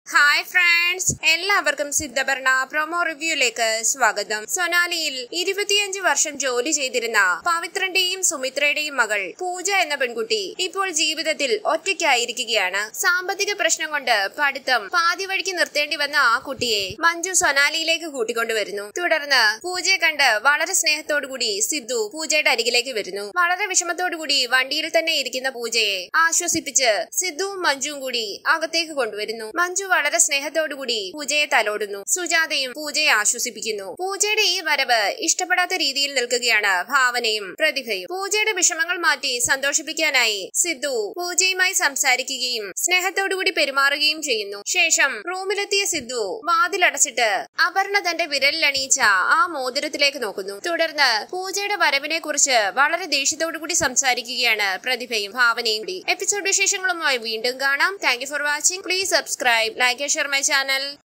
Hi friends, എല്ലാവർക്കും സിദ്ധഭരണ promo റിവ്യൂയിലേക്ക് സ്വാഗതം. സൊനാലിയിൽ 25 വർഷം ജോലി ചെയ്തിരുന്ന പവിത്രന്റെയും സുമിത്രയുടെയും മകൾ പൂജ എന്ന പെൺകുട്ടി ഇപ്പോൾ ജീവിതത്തിൽ ഒറ്റയ്ക്കായിരിക്കുകയാണ്. സാമ്പത്തിക പ്രശ്നം കൊണ്ട് പഠിത്തം പാതി വഴിക്ക് നിർത്തേണ്ടി വന്ന ആ കുട്ടിയെ മഞ്ജു സൊനാലിയിലേക്ക് കൂട്ടിക്കൊണ്ടുവരുന്നു. തുടർന്ന് പൂജയെ കണ്ട് വളരെ സ്നേഹത്തോടുകൂടി സിദ്ധു പൂജയുടെ അരികിലേക്ക് വരുന്നു. വളരെ വിഷമത്തോടുകൂടി വണ്ടിയിൽ തന്നെ ഇരിക്കുന്ന പൂജയെ ആശ്വസിപ്പിച്ച് സിദ്ധുവും മഞ്ജുവും കൂടി അകത്തേക്ക് കൊണ്ടുവരുന്നു. മഞ്ജു വളരെ സ്നേഹത്തോടുകൂടി പൂജയെ തലോടുന്നു. സുജാതയും പൂജയെ ആശ്വസിപ്പിക്കുന്നു. പൂജയുടെ ഈ വരവ് ഇഷ്ടപ്പെടാത്ത രീതിയിൽ നിൽക്കുകയാണ് ഭാവനയും പ്രതിഭയും. പൂജയുടെ വിഷമങ്ങൾ മാറ്റി സന്തോഷിപ്പിക്കാനായി സിദ്ധു പൂജയുമായി സംസാരിക്കുകയും സ്നേഹത്തോടുകൂടി പെരുമാറുകയും ചെയ്യുന്നു. ശേഷം റൂമിലെത്തിയ സിദ്ധു വാതിലടച്ചിട്ട് അപർണ തന്റെ വിരലിലണിയിച്ച ആ മോതിരത്തിലേക്ക് നോക്കുന്നു. തുടർന്ന് പൂജയുടെ വരവിനെ കുറിച്ച് വളരെ ദേഷ്യത്തോടുകൂടി സംസാരിക്കുകയാണ് പ്രതിഭയും ഭാവനയും കൂടി. എപ്പിസോഡ് വിശേഷങ്ങളുമായി വീണ്ടും കാണാം. Thank you for watching. Please subscribe, like and share my channel.